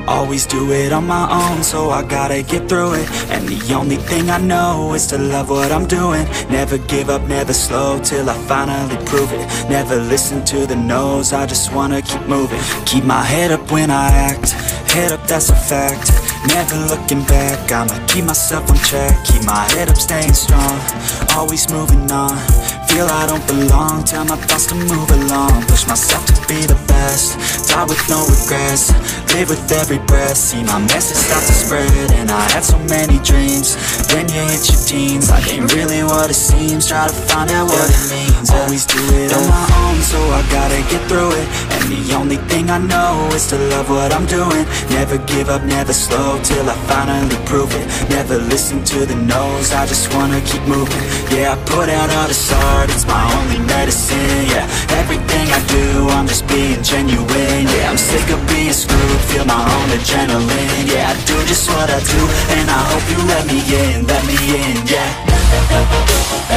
Always do it on my own, so I gotta get through it. And the only thing I know is to love what I'm doing. Never give up, never slow, till I finally prove it. Never listen to the no's, I just wanna keep moving. Keep my head up when I act, head up, that's a fact. Never looking back, I'ma keep myself on track. Keep my head up, staying strong, always moving on. Feel I don't belong, tell my thoughts to move along. Push myself to be the best, die with no regrets. Live with every breath, see my message start to spread. And I had so many dreams, then you hit your teens. Life ain't really what it seems, try to find out what it means. Always do it on my own, so I gotta get through it. And the only thing I know is to love what I'm doing. Never give up, never slow, till I finally prove it. Never listen to the no's, I just wanna keep moving. Yeah, I put out all this art, it's my only medicine. Yeah, everything I do, I'm just being genuine. Yeah, I'm sick of being screwed, feel my own adrenaline. Yeah, I do just what I do, and I hope you let me in, yeah.